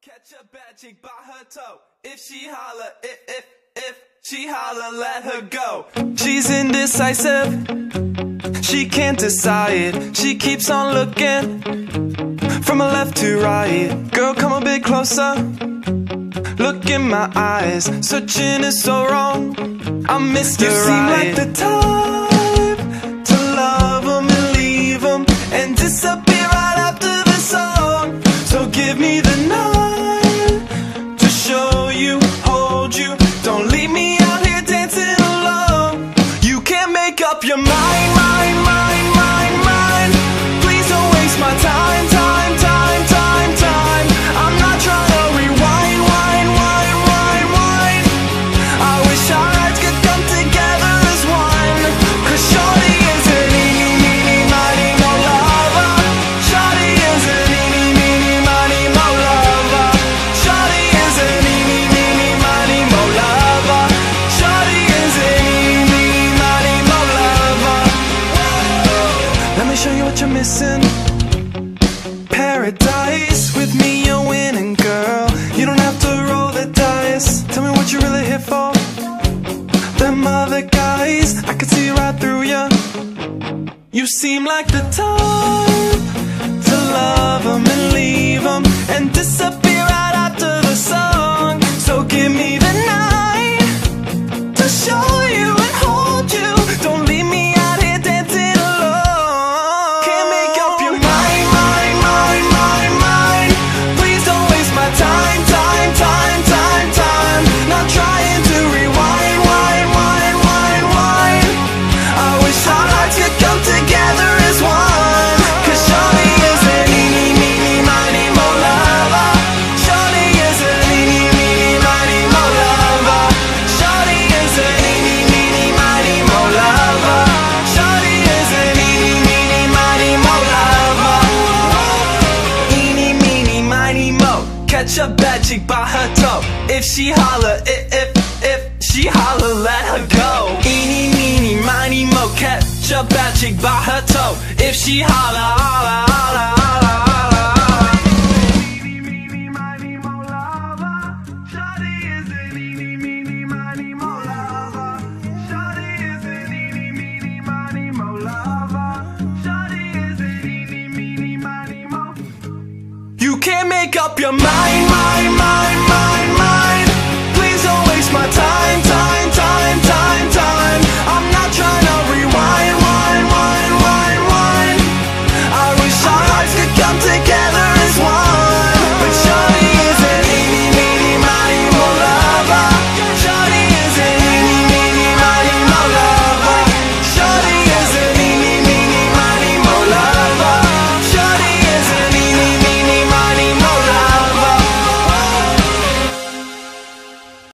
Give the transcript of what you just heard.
Catch a bad chick by her toe. If she holler, if she holler, let her go. She's indecisive, she can't decide. She keeps on looking from left to right. Girl, come a bit closer, look in my eyes. Searching is so wrong, I'm Mr. You seem like the type to love them and leave them and disappear right after the song. So give me the night to show you, hold you. Don't leave me out here dancing alone. You can't make up your mind. Please don't waste my time. I'm not trying to rewind. I wish our hearts could come together as one. 'Cause shorty is an eeny, meeny, miny, mo lover. Shorty is an eeny, meeny, miny, mo lover. Shorty is an eeny, meeny, miny, mo lover. Shorty is an eeny, meeny, miny, mo lover. Let me show you what you're missing. Paradise, with me you're winning, girl. You don't have to roll the dice. Tell me what you're really here for. Them other guys, I can see right through ya. You seem like the type to love them and leave them and disappear right after the song. So give me the night to show you and hold you. Don't leave me out here dancing alone. Can't make up your mind. Please don't waste my time. Not trying to rewind. I wish our hearts could come together as one. 'Cause shorty is an eeny, meeny, miny, mo lover. Shorty is an eeny, meeny, miny, mo lover. Shorty is an eeny, meeny, miny, mo lover. Shorty is an eeny, meeny, miny, mo lover. Eeny, meeny, miny, mo. Catch a bad chick by her toe. If she holler, if she holler, let her go. Eeny, meeny, miny, mo. Catch a bad chick by her toe. If she holler, Eeny, meeny, miny, mo lover. Shawty is an eeny, meeny, miny, mo lover. Shawty is an eeny, meeny, miny, mo lover. Shawty is an eeny, meeny, miny, mo. You can't make up your mind. Please don't waste my time.